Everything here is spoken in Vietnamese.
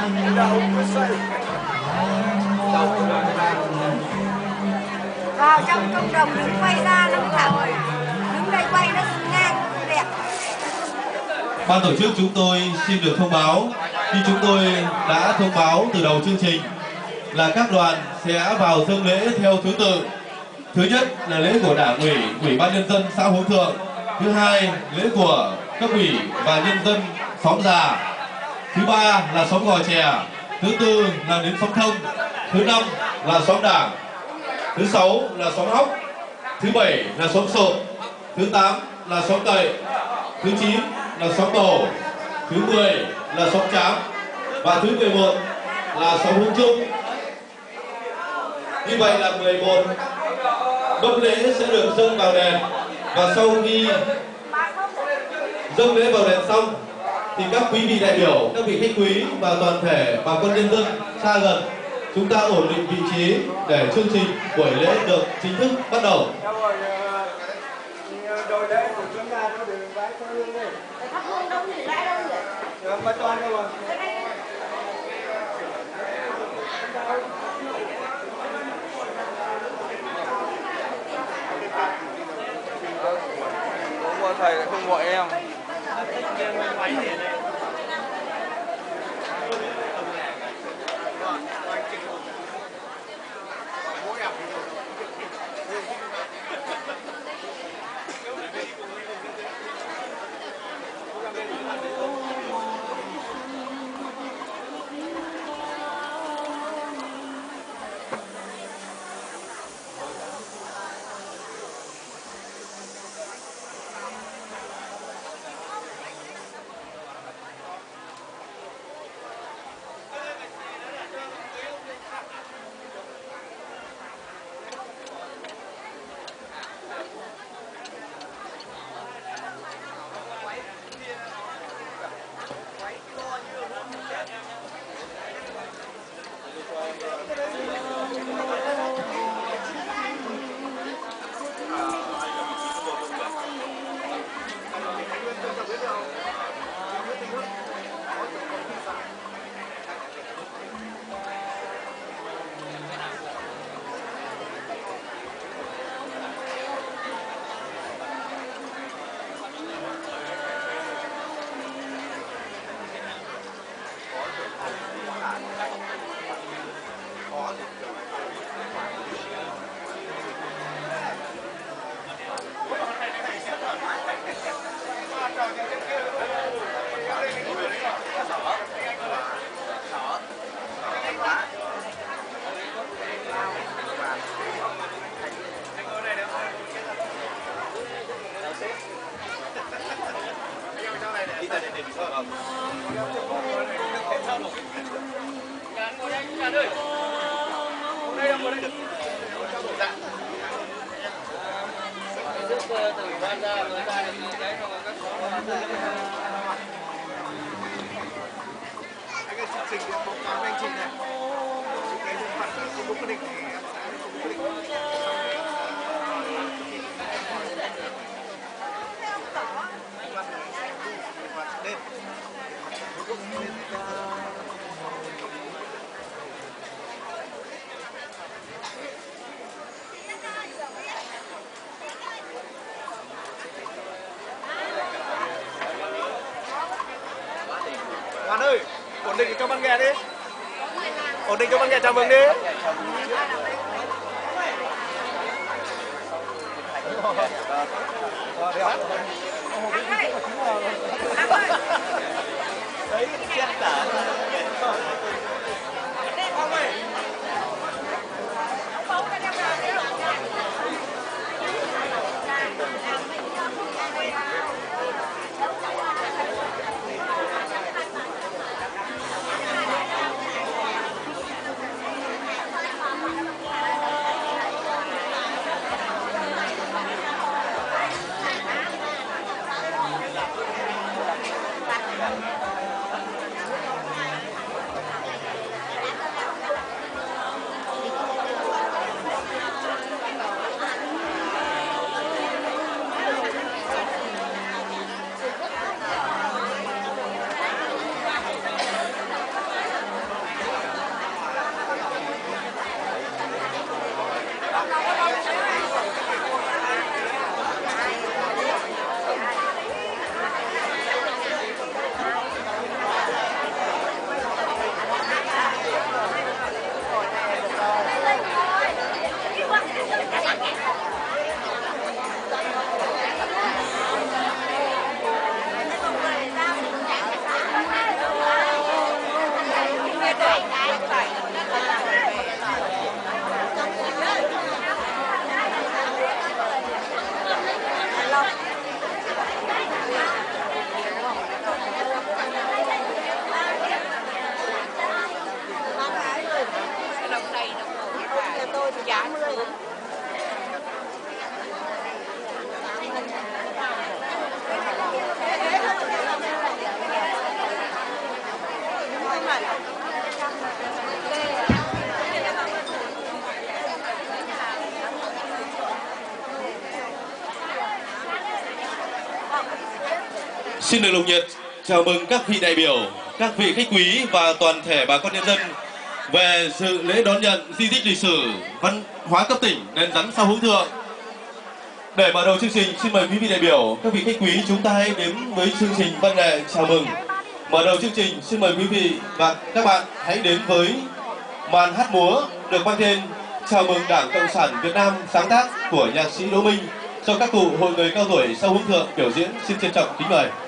Vào trong cộng đồng đứng quay ra nó thẳng, đứng đây quay nó ngang đẹp. Ban tổ chức chúng tôi xin được thông báo, khi chúng tôi đã thông báo từ đầu chương trình là các đoàn sẽ vào dâng lễ theo thứ tự. Thứ nhất là lễ của Đảng ủy, Ủy ban Nhân dân xã Hướng Thượng. Thứ hai, lễ của cấp ủy và nhân dân xóm Già. Thứ ba là xóm Gò Chè. Thứ tư là đến xóm Thông. Thứ năm là xóm Đảng. Thứ sáu là xóm Ốc. Thứ bảy là xóm Sộp. Thứ 8 là xóm Tậy. Thứ 9 là xóm Bầu. Thứ 10 là xóm Trám. Và thứ 11 là xóm Hướng Trung. Như vậy là 11 mâm lễ sẽ được dâng vào đền. Và sau khi dâng lễ vào đền xong thì các quý vị đại biểu, các vị khách quý và toàn thể bà con nhân dân xa gần, chúng ta ổn định vị trí để chương trình buổi lễ được chính thức bắt đầu. Đội lễ của chúng ta nó được vái thắp hương đi. Thắp hương đâu thì vái đâu vậy? Mà toàn đâu rồi. Cũng thầy lại không gọi em. Hoàn ơi, ổn định cho ban nghe đi. Ổn định cho ban nghe chào mừng đi. Đấy, chen tả. Không ơi. Thank you. Xin được nồng nhiệt chào mừng các vị đại biểu, các vị khách quý và toàn thể bà con nhân dân về sự lễ đón nhận di tích lịch sử văn hóa cấp tỉnh đền Rắn Sao Hướng Thượng. Để mở đầu chương trình, xin mời quý vị đại biểu, các vị khách quý chúng ta hãy đến với chương trình văn nghệ chào mừng. Mở đầu chương trình, xin mời quý vị và các bạn hãy đến với màn hát múa được mang tên Chào mừng Đảng Cộng sản Việt Nam sáng tác của nhạc sĩ Đỗ Minh do các cụ hội người cao tuổi Sao Hướng Thượng biểu diễn. Xin trân trọng kính mời.